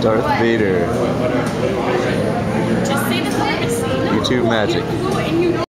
Darth Vader. Just say the chorus. YouTube magic.